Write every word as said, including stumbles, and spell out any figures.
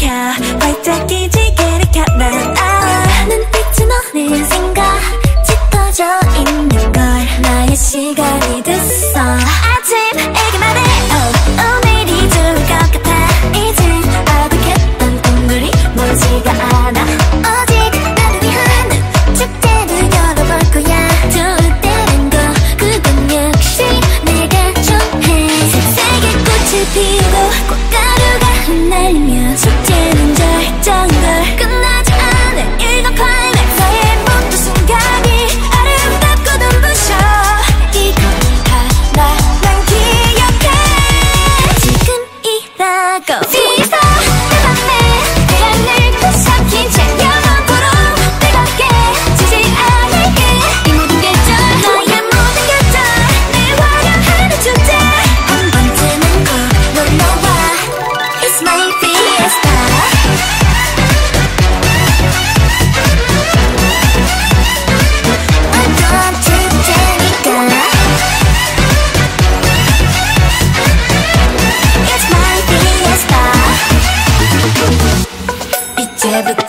켜 반짝이지 깨리켜만 아 눈빛은 어느 생각 짙어져 있는 걸 나의 시간이 됐어 아침에게 말해 oh, 오늘이 좋을 것 같아 이젠 아득했던 꿈들이 멀지가 않아 오직 나를 위한 축제를 열어볼 거야 좋을 때는 거 그건 역시 내가 정해 색색의 꽃을 피우고 꽃가루가 흩날리며 축제는 절정걸 끝나지 않을 일과 클라이맥스 너의 모든 순간이 아름답고 눈부셔 이건 하나만 기억해 지금이라고 비서 내 맘에 내 안을 포착힌 채 영원토록 내가 깨지지 않을게 이 모든 계절 너의 모든 계절 내 화려한 축제 한 번쯤은 꼭 놀러와 It's my fiesta 완전 축제니까 It's my fiesta 이제부터